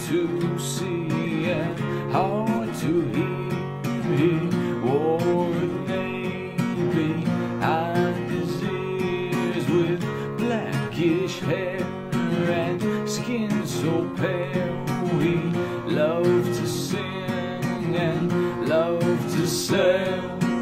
to see and hard to hear. He wore a navy behind his ears with blackish hair and skin so pale. He loved to sing and loved to sail.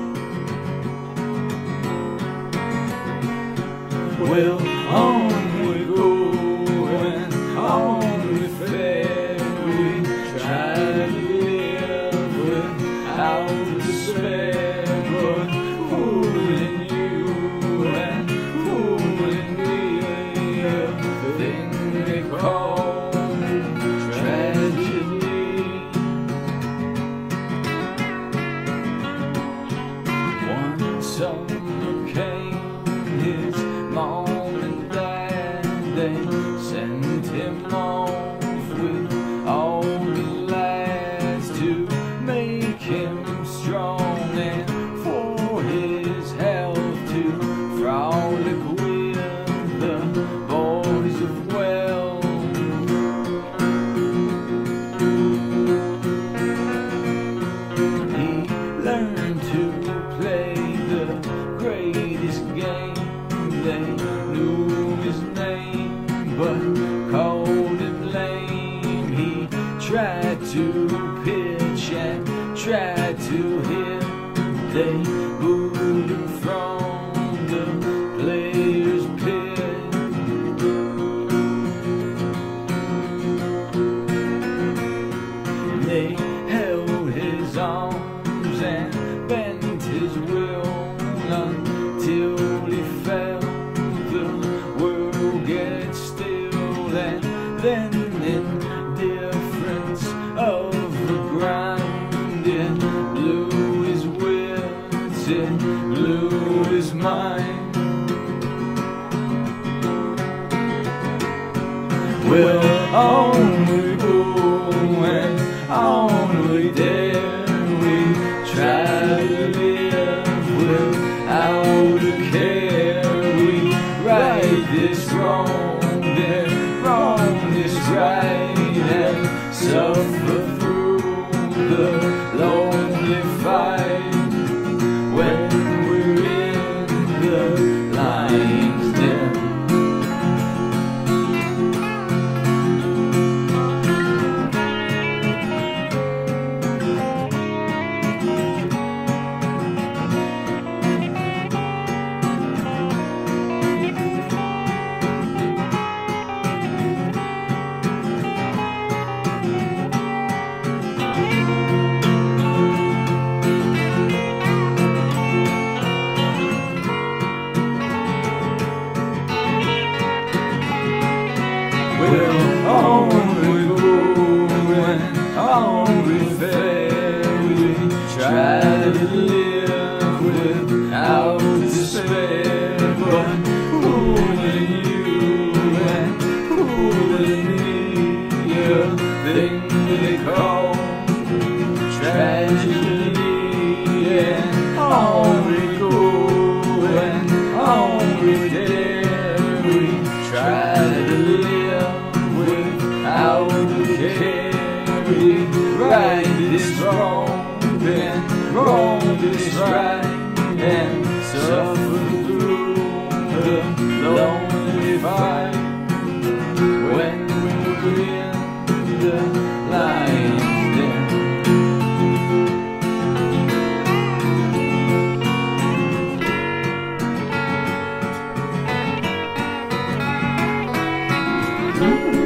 Well, on we go and on we fare. We try to live without despair, but fooling you and fooling me, a thing they call tragedy. One summer came, his mom and dad, they sent him off with all the lads to make him strong and for his health to frolic with the boys of wealth. He learned to play the greatest game. They knew his name, but called him lame. He tried to pitch and tried to hit. They booed him from the players' pit. They held his arms and bent his will until he felt the world get still, and then indifference of the grind, it blew his wits, it blew his mind. Well, on we go and on we dare. We try to live without a care. We right this wrong, then wrong this right, and suffer through the lonely fight when we're in the lion's den. Well, on we go and on we fare. We try to live without despair, but fooling you and fooling me, a thing they call tragedy. And on we go and on we dare. We try to live without a care. We right this wrong, then wrong this right, and suffer through the lonely fight when we're in the lion's den. Ooh.